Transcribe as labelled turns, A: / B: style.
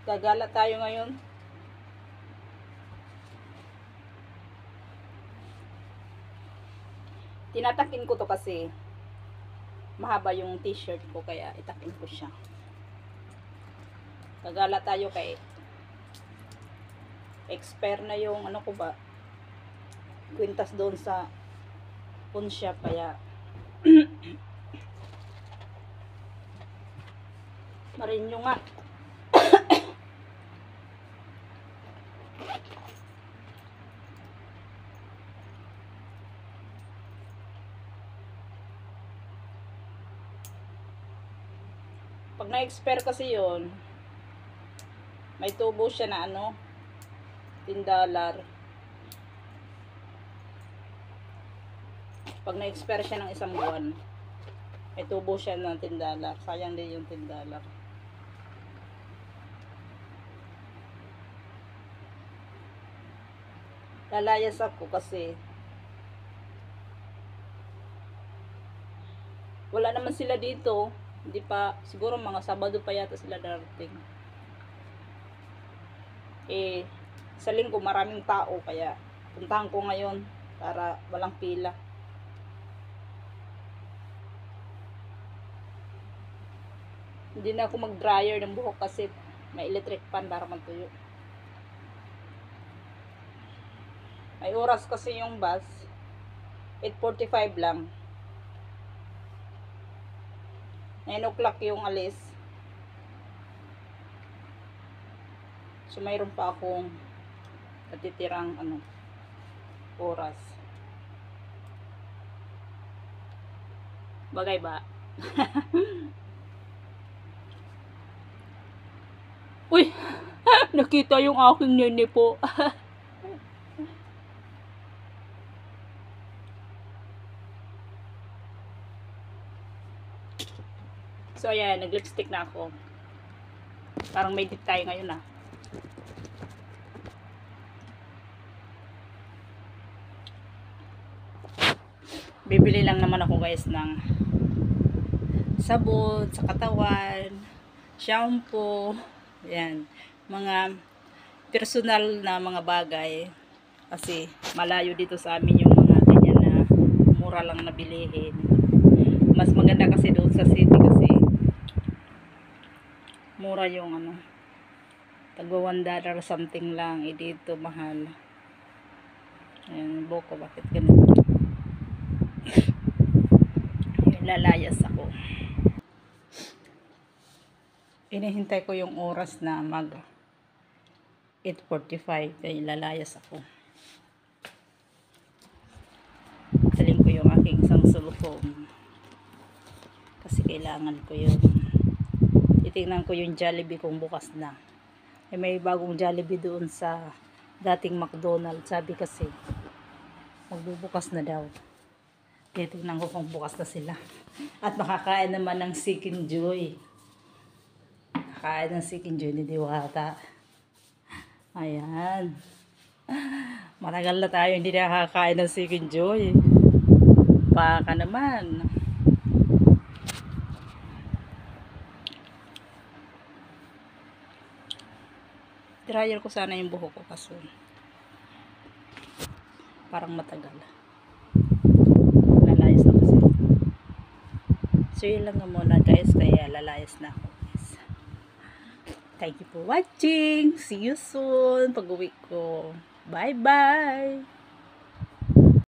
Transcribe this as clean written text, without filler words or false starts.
A: Gagala tayo ngayon. Tinatakin ko to kasi mahaba yung t-shirt ko, kaya itakin ko siya. Gagala tayo kay expire na yung ano ko ba, kwintas doon sa pawn shop, kaya marin nyo nga. Pag na-expire kasi yon, may tubo siya na ano, $10. Pag na-expire siya ng isang buwan, may tubo siya ng $10. Sayang din yung $10. Lalayas ako kasi wala naman sila dito. Hindi pa, siguro mga Sabado pa yata sila darating. Sa linggo maraming tao, kaya puntahan ko ngayon para walang pila. Hindi na ako mag-dryer ng buhok kasi may electric fan para magtuyo. May oras kasi yung bus, 8:45 lang. 9 o'clock yung alis. So mayroon pa akong natitirang oras. Bagay ba? Uy! Nakita yung aking nene po. So ayan, nag-lipstick na ako. Parang may dip tayo ngayon ah. Bibili lang naman ako guys ng sabon sa katawan, shampoo, ayan, mga personal na mga bagay. Kasi malayo dito sa amin yung mga ganyan na mura lang na bilihin. Mas maganda kasi doon sa city kasi mura yung tagwa $1 something lang. Dito mahal. Ayan, buko, bakit ganito? Lalayas ako. Inihintay ko yung oras na mag 8:45, kaya lalayas ako. Taling ko yung aking isang sulfone kasi kailangan ko yun. Titingnan ko yung Jollibee kung bukas na. May bagong Jollibee doon sa dating McDonald's. Sabi kasi magbubukas na daw. Titingnan ko kung bukas na sila. At makakain naman ng Chicken Joy. Kakain ng Chicken Joy ni Diwata. Ayan. Matagal na tayo hindi nakakain ng Chicken Joy. Baka naman. Dryer ko sana yung buhok ko kaso parang matagal. Lalayas na kasi. So yun lang na muna guys, kaya lalayas na ako guys. Thank you for watching. See you soon pag uwi ko. Bye bye.